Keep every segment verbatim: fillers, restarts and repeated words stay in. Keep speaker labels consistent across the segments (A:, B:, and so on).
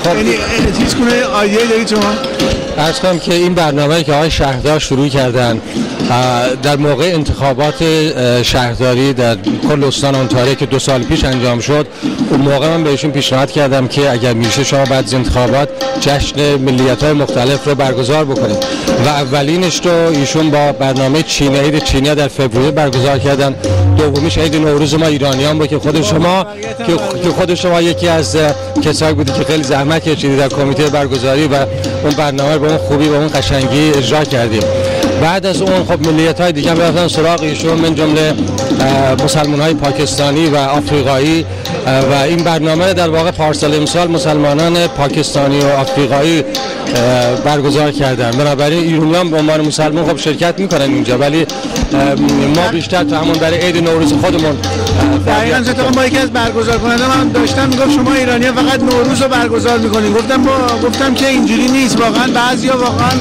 A: یعنی چیز کنه آیه دارید شما؟
B: عرض کنم که این برنامه که آقای شهردار شروع کردن در موقع انتخابات شهرداری در کل استان انتاریو که دو سال پیش انجام شد، اون موقع من بهشون پیشنهاد کردم که اگر میشه شما بعد از انتخابات جشن ملیت‌های مختلف رو برگزار بکنید و اولینش رو ایشون با برنامه چینی عید چینی در فوریه برگزار کردن. دومیش عید نوروز ما ایرانیان بود که خود شما که خود شما یکی از کسایی بودی که خیلی زحمت کشیدید در کمیته برگزاری و اون برنامه رو به اون خوبی و اون قشنگی اجرا کردیم. بعد از اون خب ملیت‌های دیگه هم رفتن سراغ ایشون، من جمله مسلمان‌های پاکستانی و آفریقایی و این برنامه در واقع پارسال امسال مسلمانان پاکستانی و آفریقایی برگزار کردن. بنابراین ایرانیان به عنوان مسلمان خب شرکت میکنن اینجا، ولی ما بیشتر تو همون برای عید نوروز خودمون.
A: دقیقاً اتفاقا ما یکی از برگزار کننده من داشتم میگفت شما ایرانی‌ها فقط نوروز رو برگزار میکنین. گفتم با گفتم که اینجوری نیست، واقعا بعضیا واقعا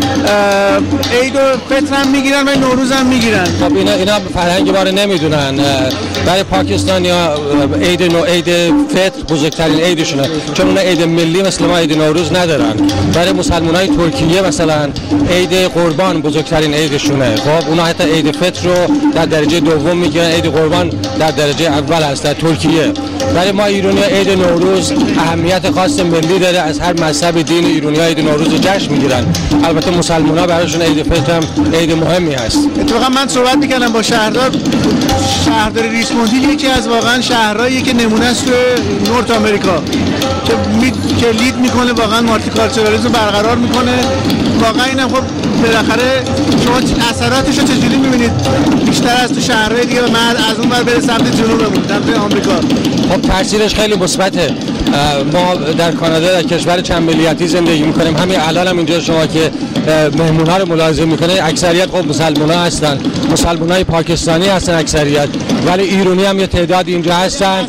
A: عید و فطر هم میگیرن و نوروز هم میگیرن.
B: خب اینا اینا فرهنگ ما رو نمیدونن. برای پاکستانی‌ها عید نو عید فطر بزرگترین عیدشونه، چون اون عید ملی مثل ما عید نوروز ندارن. برای مسلمانای ترکیه مثلا عید قربان بزرگترین عیدشونه. خب اونا حتی عید فطر رو در درجه دوم میگیرن، عید قربان در درجه اول هست در ترکیه. برای ما ایرانی‌ها عید نوروز اهمیت خاص ملی داره، از هر مذهب دین ایرانی‌ها عید نوروز رو جشن میگیرن. البته مسلمان‌ها براشون عید فطر هم عید مهمی هست.
A: اتفاقا من صحبت می‌کردم با شهردار شهردار ریسموندی، یکی از واقعا شهرهایی که نمونه است تو نورت آمریکا که می... که لید میکنه، واقعا مالتیکالچرالیسم برقرار میکنه. واقعا اینم خب بالاخره شما اثراتش رو چجوری می‌بینید بیشتر از تو شهرهای دیگه، من از اون ور بره سمت جنوبمون سمت آمریکا؟
B: خب تاثیرش خیلی مثبته. ما در کانادا در کشور چند ملیتی زندگی میکنیم. همین الان هم اینجا شما که مهمون‌ها رو ملاحظه میکنید اکثریت خب مسلمان‌ها هستن، مسلمان‌های پاکستانی هستن اکثریت، ولی ایرانی هم یه تعداد اینجا هستن،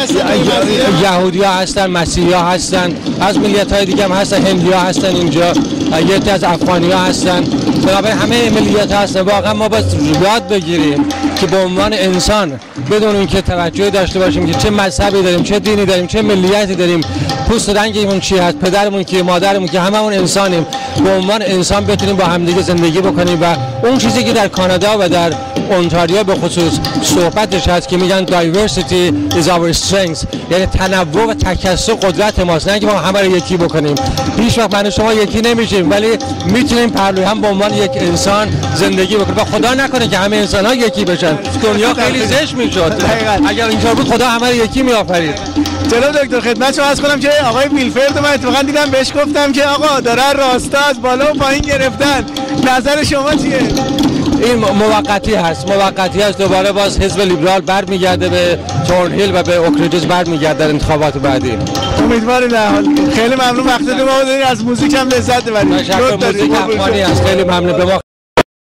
B: یهودی‌ها هستن، مسیحی‌ها هستن، از ملیت‌های دیگه هم هستن، هندی‌ها هستن اینجا، یه از افغانی‌ها هستن. بنابراین همه ملیت هستن. واقعا ما باید یاد بگیریم که به عنوان انسان بدون اینکه توجه داشته باشیم که چه مذهبی داریم، چه دینی داریم، چه ملیتی داریم، پوست رنگمون چی هست، پدرمون که، مادرمون که، هممون انسانیم. به عنوان انسان بتونیم با همدیگه زندگی بکنیم و اون چیزی که در کانادا و در اونتاریو به خصوص صحبتش هست که میگن diversity is our strength، یعنی تنوع و تکثر قدرت ماست، نه اینکه ما همه رو یکی بکنیم. هیچ وقت من و شما یکی نمیشیم، ولی میتونیم پهلوی هم به عنوان یک انسان زندگی بکنیم و خدا نکنه که همه انسان‌ها یکی بشن. دنیا خیلی زشت میشد اگر اینطور بود. خدا همه رو یکی میآفرید.
A: جناب دکتر خدمت شما عرض کنم که آقای ویلفرد من اتفاقا دیدم، بهش گفتم که آقا داره راستا از بالا و پایین گرفتن، نظر شما چیه؟
B: این موقتی هست، موقتی هست. دوباره باز حزب لیبرال برمیگرده به تورنهیل و به اوکریجز برمیگرده در انتخابات بعدی.
A: امیدواریم در حال. خیلی ممنون وقتتون رو ما از موزیک هم لذت ببرید.
B: موزیک افغانی است. خیلی ممنون. به ما